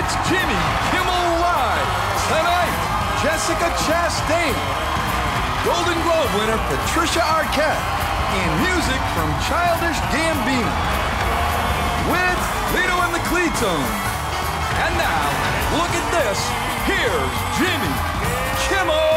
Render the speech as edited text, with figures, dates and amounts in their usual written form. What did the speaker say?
It's Jimmy Kimmel Lie. Tonight, Jessica Chastain. Golden Globe winner Patricia Arquette. And music from Childish Gambino. With Lito and the Cleetones. And now, look at this. Here's Jimmy Kimmel